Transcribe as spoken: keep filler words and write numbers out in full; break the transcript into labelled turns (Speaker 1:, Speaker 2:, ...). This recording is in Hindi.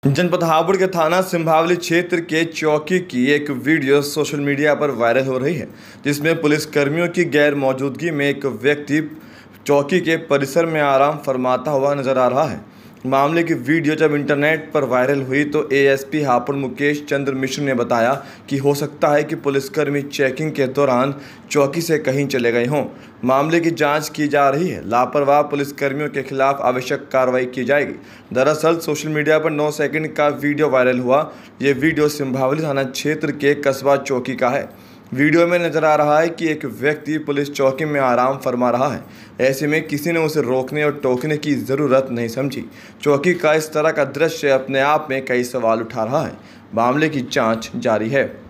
Speaker 1: जनपद हापुड़ के थाना सिंभावली क्षेत्र के चौकी की एक वीडियो सोशल मीडिया पर वायरल हो रही है, जिसमें पुलिसकर्मियों की गैर मौजूदगी में एक व्यक्ति चौकी के परिसर में आराम फरमाता हुआ नजर आ रहा है। मामले की वीडियो जब इंटरनेट पर वायरल हुई तो एएसपी हापुड़ मुकेश चंद्र मिश्र ने बताया कि हो सकता है कि पुलिसकर्मी चेकिंग के दौरान चौकी से कहीं चले गए हों। मामले की जांच की जा रही है। लापरवाह पुलिसकर्मियों के खिलाफ आवश्यक कार्रवाई की जाएगी। दरअसल सोशल मीडिया पर नौ सेकंड का वीडियो वायरल हुआ। ये वीडियो सिंभावली थाना क्षेत्र के कस्बा चौकी का है। वीडियो में नजर आ रहा है कि एक व्यक्ति पुलिस चौकी में आराम फरमा रहा है। ऐसे में किसी ने उसे रोकने और टोकने की ज़रूरत नहीं समझी। चौकी का इस तरह का दृश्य अपने आप में कई सवाल उठा रहा है। मामले की जांच जारी है।